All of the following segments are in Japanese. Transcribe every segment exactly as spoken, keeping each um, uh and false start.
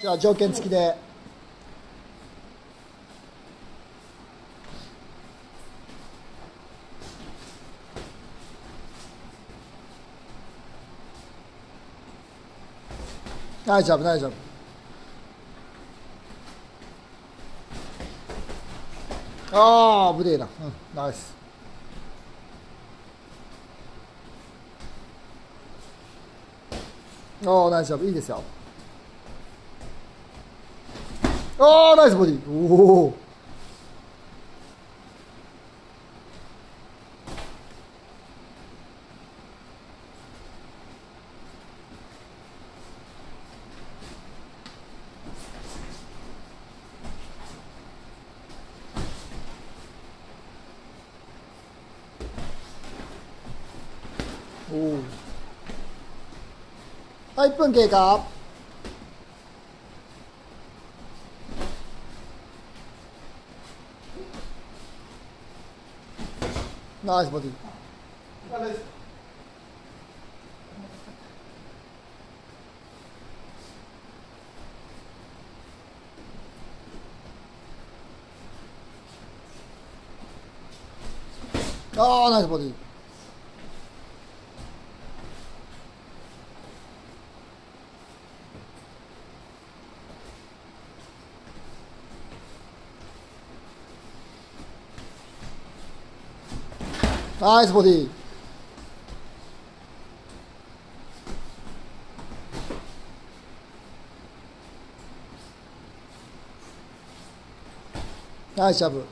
じゃあ条件付きで。大丈夫大丈夫。ああ危ねえな、うん、ナイス。おお大丈夫、いいですよ。ああナイスボディ。おおおお。はい、いっぷん経過。ナイスボディ。ああナイスボディ。ナイスボディ。ナイスジャブ。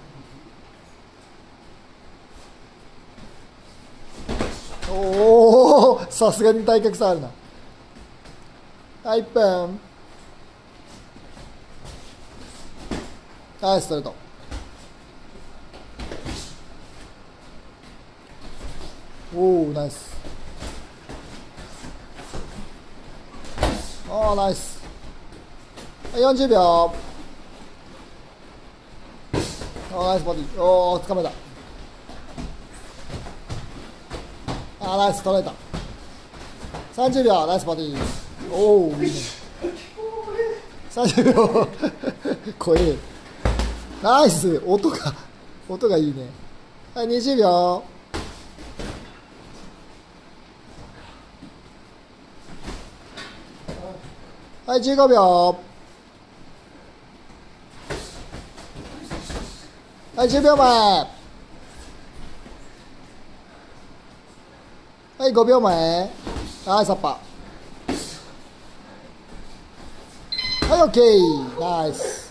おおさすがに体格差あるな。はい、いっぷん。はい、ストレート。おおナイス。おおナイス。よんじゅうびょう。おナイスボディ。おおつかめた。あナイスストレート。さんじゅうびょう。ナイスボディ。おおいいね。さんじゅうびょう怖え。ナイス。音が音がいいね。はい、にじゅうびょう。はい、じゅうごびょう。はい、じゅうびょうまえ。はい、ごびょうまえ。はい、サッパ。はい、オッケー。ナイス。